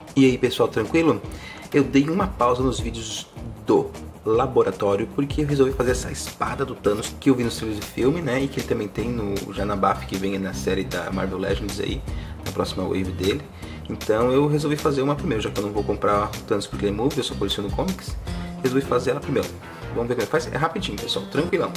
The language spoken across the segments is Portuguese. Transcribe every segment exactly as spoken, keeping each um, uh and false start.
E aí pessoal, tranquilo? Eu dei uma pausa nos vídeos do laboratório porque eu resolvi fazer essa espada do Thanos que eu vi nos trailers de filme, né? E que ele também tem no já na buff que vem na série da Marvel Legends aí, na próxima wave dele. Então eu resolvi fazer uma primeiro, já que eu não vou comprar o Thanos porque ele é move, eu só coleciono comics. Resolvi fazer ela primeiro. Vamos ver como é que faz? É rapidinho, pessoal, tranquilão.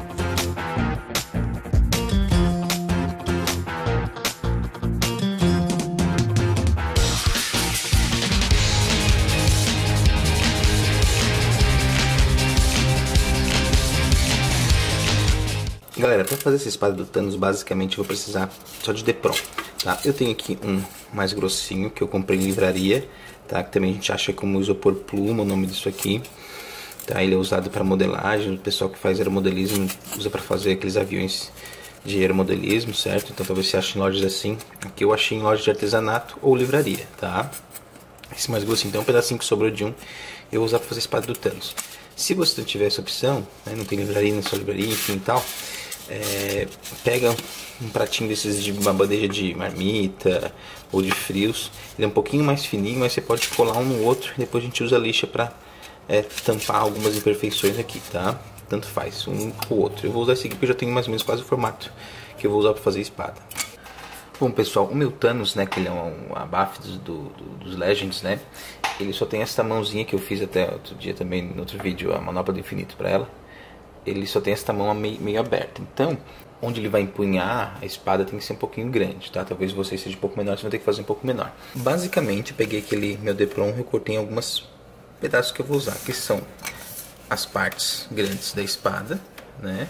Galera, para fazer essa espada do Thanos, basicamente eu vou precisar só de Depron, tá? Eu tenho aqui um mais grossinho que eu comprei em livraria, tá? Que também a gente acha como isopor pluma, o nome disso aqui, tá? Ele é usado para modelagem, o pessoal que faz aeromodelismo usa para fazer aqueles aviões de aeromodelismo, certo? Então talvez você ache em lojas assim. Aqui eu achei em lojas de artesanato ou livraria, tá? Esse mais grossinho, então um pedacinho que sobrou de um, eu vou usar para fazer a espada do Thanos. Se você não tiver essa opção, né, não tem livraria, não é só livraria, enfim e tal, É, pega um pratinho desses de uma bandeja de marmita ou de frios. Ele é um pouquinho mais fininho, mas você pode colar um no outro. Depois a gente usa a lixa para é, tampar algumas imperfeições aqui, tá? Tanto faz, um ou outro. Eu vou usar esse aqui porque eu já tenho mais ou menos quase o formato que eu vou usar para fazer a espada. Bom pessoal, o meu Thanos, né, que ele é um abaf do, do, dos Legends, né? Ele só tem essa mãozinha que eu fiz até outro dia também, no outro vídeo, a manopla do infinito para ela. Ele só tem essa mão meio, meio aberta. Então, onde ele vai empunhar a espada tem que ser um pouquinho grande, tá? Talvez você seja um pouco menor, você vai ter que fazer um pouco menor. Basicamente, eu peguei aquele meu Depron e recortei em alguns pedaços que eu vou usar, que são as partes grandes da espada, né?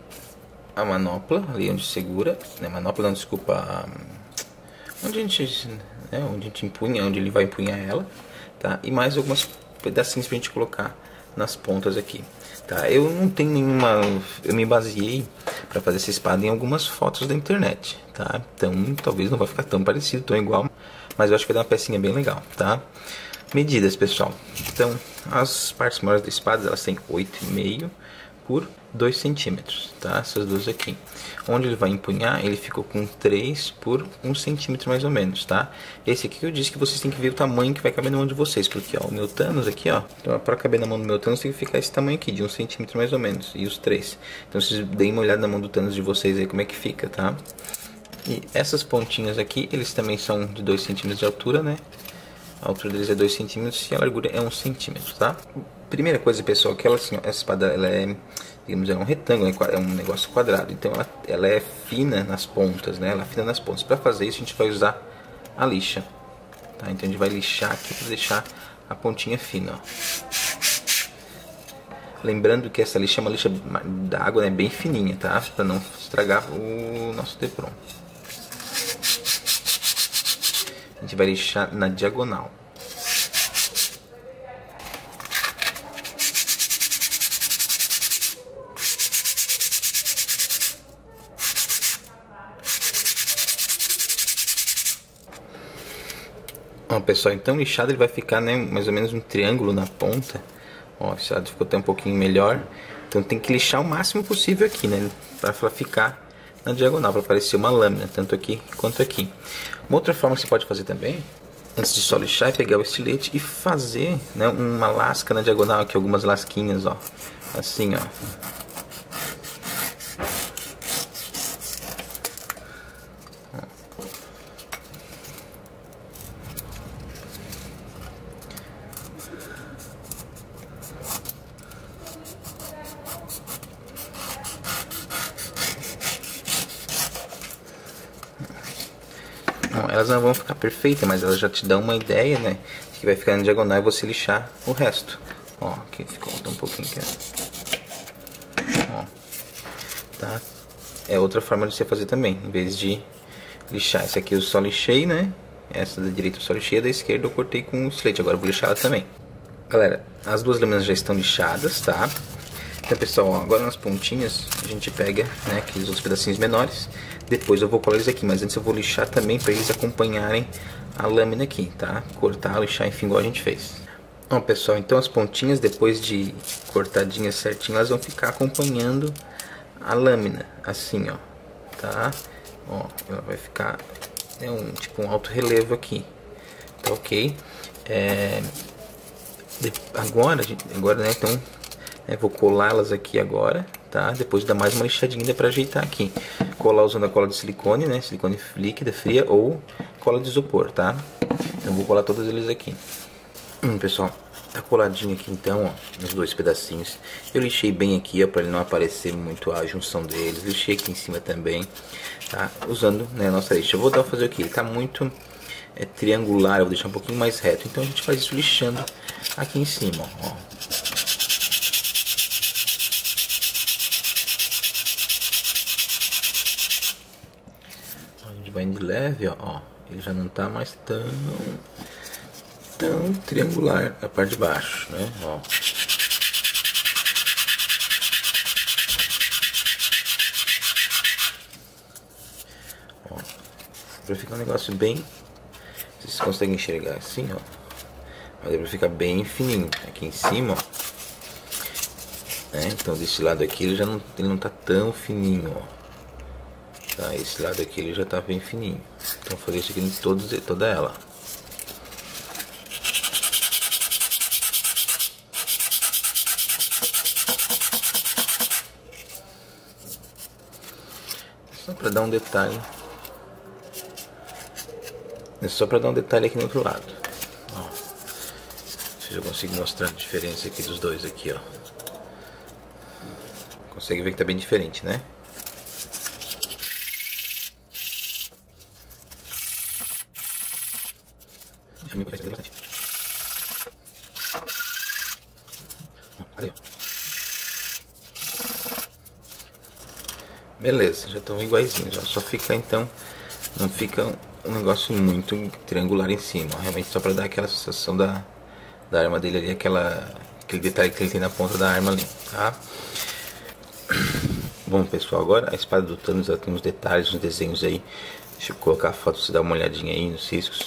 A manopla, ali onde segura, né? Manopla não, desculpa, onde a gente, né? Onde a gente empunha, onde ele vai empunhar ela, tá? E mais alguns pedacinhos pra gente colocar nas pontas aqui. Tá, eu não tenho nenhuma, eu me baseei para fazer essa espada em algumas fotos da internet, tá? Então talvez não vai ficar tão parecido, tão igual, mas eu acho que vai dar uma pecinha bem legal, tá? Medidas, pessoal. Então, as partes maiores da espada, elas têm oito e meio por dois centímetros, tá? Essas duas aqui. Onde ele vai empunhar, ele ficou com três por um centímetro mais ou menos, tá? Esse aqui que eu disse que vocês têm que ver o tamanho que vai caber na mão de vocês, porque ó, o meu Thanos aqui, ó, então, para caber na mão do meu Thanos tem que ficar esse tamanho aqui, de um centímetro mais ou menos, e os três. Então vocês deem uma olhada na mão do Thanos de vocês aí como é que fica, tá? E essas pontinhas aqui, eles também são de dois centímetros de altura, né? A altura deles é dois centímetros e a largura é um centímetro, tá? Primeira coisa, pessoal, que ela, assim, ó, essa espada, ela é, digamos, é um retângulo, é um negócio quadrado. Então ela, ela é fina nas pontas, né? Ela é fina nas pontas. Para fazer isso, a gente vai usar a lixa, tá? Então a gente vai lixar aqui para deixar a pontinha fina, ó. Lembrando que essa lixa é uma lixa da água, né? Bem fininha, tá? Para não estragar o nosso Depron. A gente vai lixar na diagonal. Ó, pessoal, então lixado ele vai ficar, né, mais ou menos um triângulo na ponta. Ó, esse lado ficou até um pouquinho melhor. Então tem que lixar o máximo possível aqui, né, para ficar na diagonal, para parecer uma lâmina, tanto aqui quanto aqui. Uma outra forma que você pode fazer também, antes de só lixar, é pegar o estilete e fazer, né, uma lasca na diagonal aqui, algumas lasquinhas, ó, assim, ó. Bom, elas não vão ficar perfeitas, mas elas já te dão uma ideia, né? Que vai ficar na diagonal e você lixar o resto. Ó, aqui ficou um pouquinho aqui, ó. Tá? É outra forma de você fazer também, em vez de lixar. Essa aqui eu só lixei, né? Essa da direita eu só lixei, a da esquerda eu cortei com o estilete. Agora eu vou lixar ela também. Galera, as duas lâminas já estão lixadas, tá? Então, pessoal, ó, agora nas pontinhas a gente pega, né, aqueles outros pedacinhos menores. Depois eu vou colar eles aqui, mas antes eu vou lixar também para eles acompanharem a lâmina aqui, tá? Cortar, lixar, enfim, igual a gente fez. Bom, pessoal, então as pontinhas, depois de cortadinhas certinho, elas vão ficar acompanhando a lâmina, assim, ó, tá? Ó, ela vai ficar, é um, tipo um alto relevo aqui, tá ok? É, agora, agora, né, então, é, vou colá-las aqui agora, tá? Depois dar mais uma lixadinha para ajeitar aqui. Colar usando a cola de silicone, né? Silicone líquida, fria ou cola de isopor, tá? Então vou colar todos eles aqui. Hum, pessoal, tá coladinho aqui então, ó, nos dois pedacinhos. Eu lixei bem aqui, ó, para ele não aparecer muito a junção deles. Lixei aqui em cima também, tá? Usando, né, a nossa lixa. Eu vou dar fazer o que? Ele tá muito é, triangular, eu vou deixar um pouquinho mais reto. Então a gente faz isso lixando aqui em cima, ó. A gente vai de leve, ó, ó. Ele já não tá mais tão tão triangular a parte de baixo, né? Ó. Ó. Pra ficar um negócio bem, vocês conseguem enxergar assim, ó. Mas é pra ficar bem fininho aqui em cima, ó. É, então desse lado aqui ele já não, ele não tá tão fininho, ó. Tá, esse lado aqui ele já tá bem fininho. Então vou fazer isso aqui em todos, toda ela. Só para dar um detalhe. É só para dar um detalhe aqui no outro lado. Ó. Se eu consigo mostrar a diferença aqui dos dois aqui, ó. Consegue ver que tá bem diferente, né? Beleza, já estão iguaizinhos, só fica então, não fica um negócio muito triangular em cima, realmente só para dar aquela sensação da, da arma dele ali, aquela, aquele detalhe que ele tem na ponta da arma ali, tá? Bom pessoal, agora a espada do Thanos ela tem uns detalhes, uns desenhos aí, deixa eu colocar a foto pra você dar uma olhadinha aí nos riscos,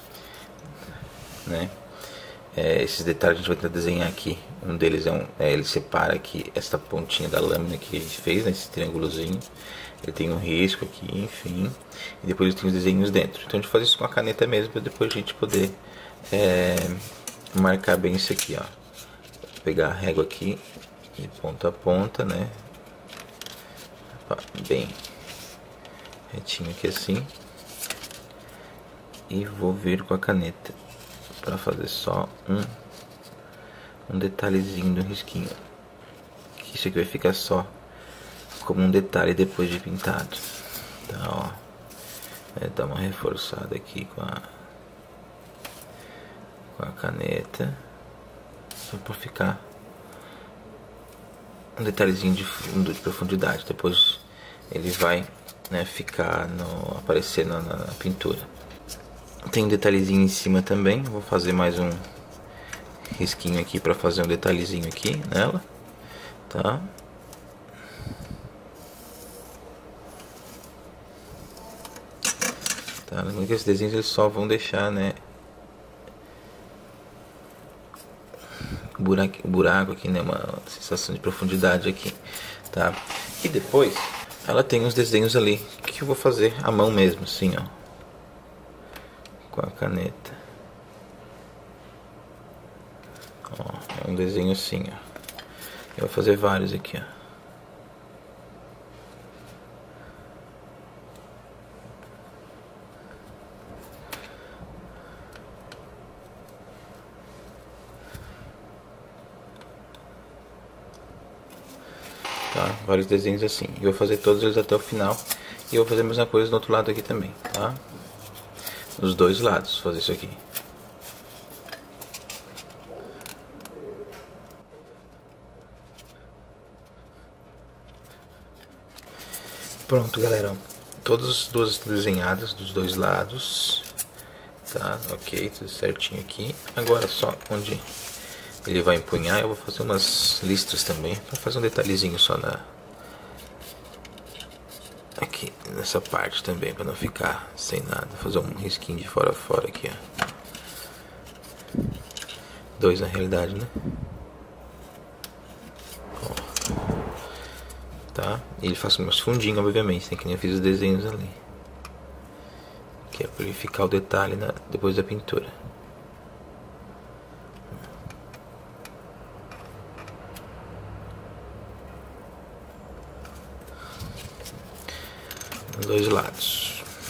né? É, esses detalhes a gente vai tentar desenhar aqui. Um deles é um, é, ele separa aqui essa pontinha da lâmina que a gente fez, né, esse triângulozinho. Ele tem um risco aqui, enfim. E depois ele tem os desenhos dentro. Então a gente faz isso com a caneta mesmo, para depois a gente poder é, marcar bem isso aqui, ó. Vou pegar a régua aqui de ponta a ponta, né? Bem retinho aqui assim. E vou vir com a caneta para fazer só um, um detalhezinho do risquinho. Isso aqui vai ficar só como um detalhe depois de pintado. Tá, ó. Vai dar uma reforçada aqui com a, com a caneta. Só para ficar um detalhezinho de fundo, de profundidade. Depois ele vai, né, ficar no, aparecer na, na, na pintura. Tem um detalhezinho em cima também. Vou fazer mais um risquinho aqui para fazer um detalhezinho aqui nela, tá? Tá, lembrando que esses desenhos eles só vão deixar, né, buraco, buraco aqui, né, uma sensação de profundidade aqui, tá? E depois ela tem uns desenhos ali que eu vou fazer à mão mesmo, assim, ó, com a caneta. Ó, é um desenho assim, ó. Eu vou fazer vários aqui, ó. Tá? Vários desenhos assim. Eu vou fazer todos eles até o final. E eu vou fazer a mesma coisa do outro lado aqui também, tá? Dos dois lados, fazer isso aqui. Pronto, galera. Todas as duas desenhadas dos dois lados. Tá, ok, tudo certinho aqui. Agora só onde ele vai empunhar, eu vou fazer umas listras também, para fazer um detalhezinho só na aqui nessa parte também, para não ficar sem nada. Vou fazer um risquinho de fora a fora aqui, ó. Dois na realidade, né? Ó. Tá? E ele faz umas fundinhos, obviamente, né? Que nem eu fiz os desenhos ali. Que é para ele ficar o detalhe na, depois da pintura. Dos dois lados.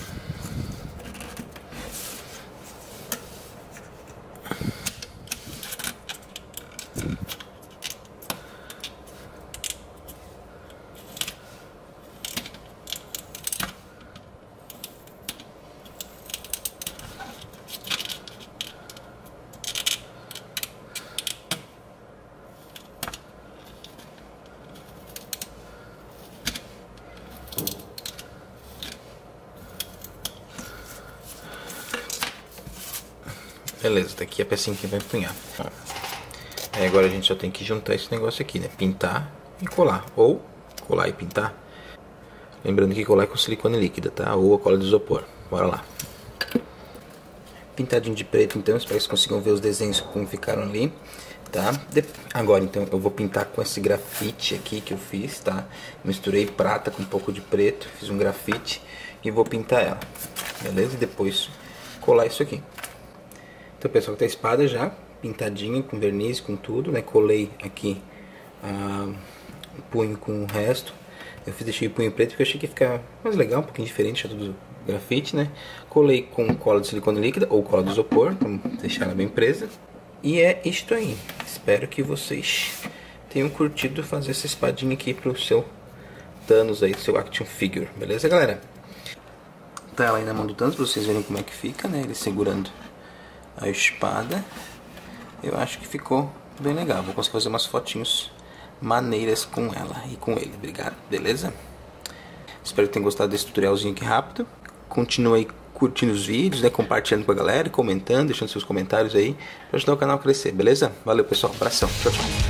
Beleza, tá aqui a pecinha que vai empunhar. Aí agora a gente só tem que juntar esse negócio aqui, né? Pintar e colar. Ou colar e pintar. Lembrando que colar é com silicone líquida, tá? Ou a cola de isopor. Bora lá. Pintadinho de preto, então. Espero que vocês consigam ver os desenhos como ficaram ali, tá? De... Agora, então, eu vou pintar com esse grafite aqui que eu fiz, tá? Misturei prata com um pouco de preto. Fiz um grafite e vou pintar ela. Beleza? E depois colar isso aqui. Então, pessoal, tá a espada já pintadinha com verniz, com tudo, né? Colei aqui ah, o punho com o resto. Eu fiz, deixei o punho preto porque eu achei que ia ficar mais legal, um pouquinho diferente do grafite, né? Colei com cola de silicone líquida ou cola de isopor, para deixar ela bem presa. E é isto aí. Espero que vocês tenham curtido fazer essa espadinha aqui pro seu Thanos aí, seu action figure, beleza, galera? Tá ela aí na mão do Thanos pra vocês verem como é que fica, né? Ele segurando a espada. Eu acho que ficou bem legal. Vou conseguir fazer umas fotinhos maneiras com ela e com ele. Obrigado, beleza? Espero que tenham gostado desse tutorialzinho aqui rápido. Continue aí curtindo os vídeos, né? Compartilhando com a galera, comentando, deixando seus comentários aí para ajudar o canal a crescer, beleza? Valeu, pessoal. Abração. Tchau, tchau.